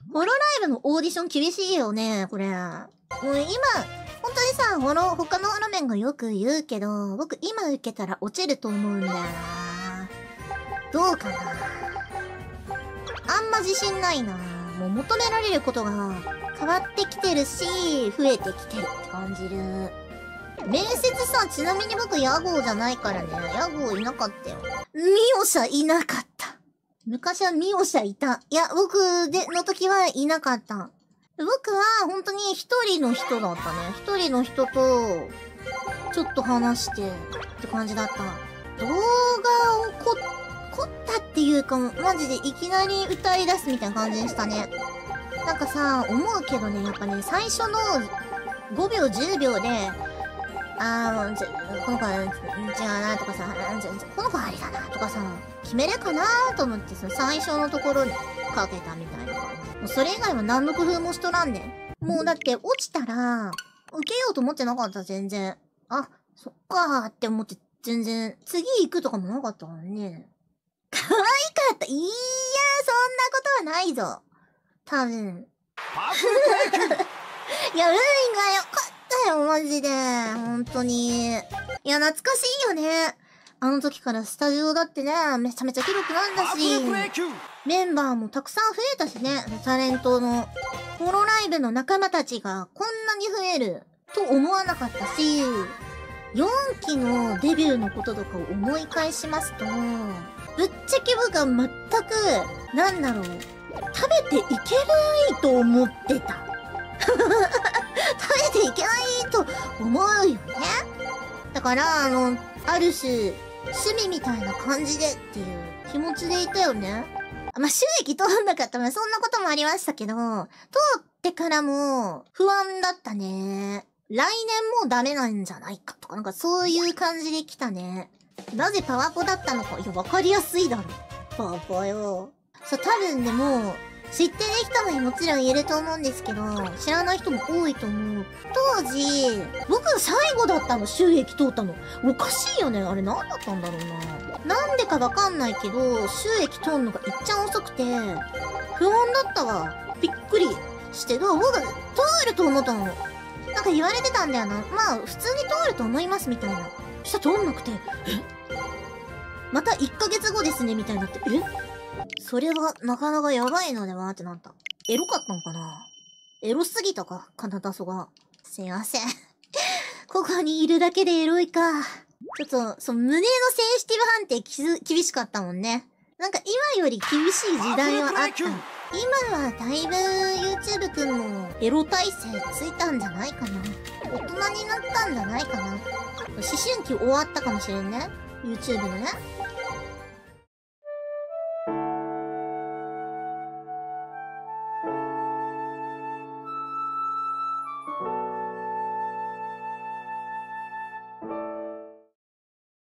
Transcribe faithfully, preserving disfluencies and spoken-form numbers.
ホロライブのオーディション厳しいよね、これ。もう今、本当にさ、ホロ、他のホロメンがよく言うけど、僕今受けたら落ちると思うんだよな。どうかな。あんま自信ないな。もう求められることが変わってきてるし、増えてきてるって感じる。面接さ、ちなみに僕屋号じゃないからね。屋号いなかったよ。ミオシャいなかった。昔はミオシャいた。いや、僕で、の時はいなかった。僕は本当に一人の人だったね。一人の人と、ちょっと話して、って感じだった。動画をこ、凝ったっていうか、マジでいきなり歌い出すみたいな感じでしたね。なんかさ、思うけどね、やっぱね、最初のごびょう、じゅうびょうで、あー、じゃ、この子は違うなとかさ、じゃ、この子はありだなとかさ、決めるかなと思ってさ、最初のところにかけたみたいな感じ。もうそれ以外は何の工夫もしとらんねん。もうだって落ちたら、受けようと思ってなかった、全然。あ、そっかーって思って、全然、次行くとかもなかったからね。可愛かった。いやー、そんなことはないぞ。多分。いや、運が良かったよ、マジで。本当に。いや、懐かしいよね。あの時からスタジオだってね、めちゃめちゃ広くなんだし、メンバーもたくさん増えたしね、タレントの。ホロライブの仲間たちがこんなに増えると思わなかったし、よんきのデビューのこととかを思い返しますと、ぶっちゃけ僕は全く、なんだろう、食べていけないと思ってた。食べていけないと思うよね。だから、あの、ある種、趣味みたいな感じでっていう気持ちでいたよね。まあ、収益通んなかったら、そんなこともありましたけど、通ってからも不安だったね。来年もうダメなんじゃないかとか、なんかそういう感じで来たね。なぜパワポだったのか、いや、わかりやすいだろ。パワポよ。そう、多分でも、知ってる人ももちろんいると思うんですけど、知らない人も多いと思う。当時、僕最後だったの、収益通ったの。おかしいよね。あれ何だったんだろうな。なんでかわかんないけど、収益通んのがいっちゃ遅くて、不安だったわ。びっくりしてど、僕、通ると思ったの。なんか言われてたんだよな。まあ、普通に通ると思います、みたいな。そしたら通んなくて、えまたいっかげつごですね、みたいになって、えそれはなかなかやばいのではってなった。エロかったのかなエロすぎたかカナダソが。すいません。ここにいるだけでエロいか。ちょっと、その胸のセンシティブ判定きず厳しかったもんね。なんか今より厳しい時代はあった。今はだいぶ YouTube くんもエロ体制ついたんじゃないかな。大人になったんじゃないかな。思春期終わったかもしれんね。YouTube のね。